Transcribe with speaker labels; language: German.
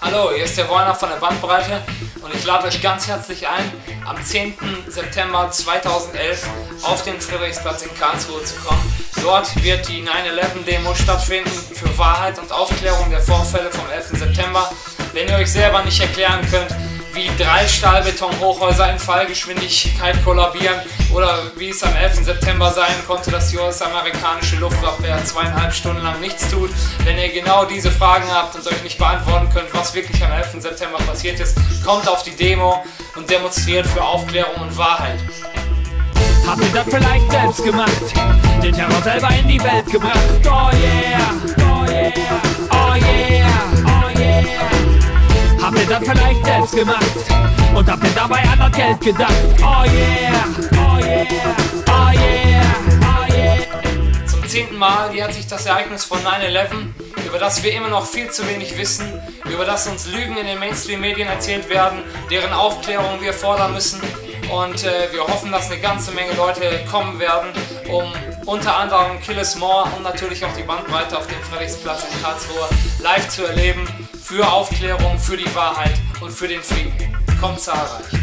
Speaker 1: Hallo, hier ist der Wollner von der Bandbreite und ich lade euch ganz herzlich ein, am 10. September 2011 auf den Friedrichsplatz in Karlsruhe zu kommen. Dort wird die 9/11-Demo stattfinden für Wahrheit und Aufklärung der Vorfälle vom 11. September. Wenn ihr euch selber nicht erklären könnt, wie 3 Stahlbetonhochhäuser in Fallgeschwindigkeit kollabieren oder wie es am 11. September sein konnte, dass die US-amerikanische Luftwaffe 2,5 Stunden lang nichts tut. Wenn ihr genau diese Fragen habt und euch nicht beantworten könnt, was wirklich am 11. September passiert ist, kommt auf die Demo und demonstriert für Aufklärung und Wahrheit.
Speaker 2: Habt ihr das vielleicht selbst gemacht? Den Terror selber in die Welt gebracht? Oh yeah, oh yeah, oh yeah, oh yeah. Habt ihr das vielleicht selbst gemacht? Und habt ihr dabei an das Geld gedacht? Oh yeah, oh yeah, oh yeah, oh yeah.
Speaker 1: Zum 10. Mal jährt sich das Ereignis von 9/11, über das wir immer noch viel zu wenig wissen, über das uns Lügen in den Mainstream-Medien erzählt werden, deren Aufklärung wir fordern müssen. Und wir hoffen, dass eine ganze Menge Leute kommen werden, um unter anderem Kill Us More und natürlich auch die Bandbreite auf dem Friedrichsplatz in Karlsruhe live zu erleben, für Aufklärung, für die Wahrheit und für den Frieden. Kommt zahlreich!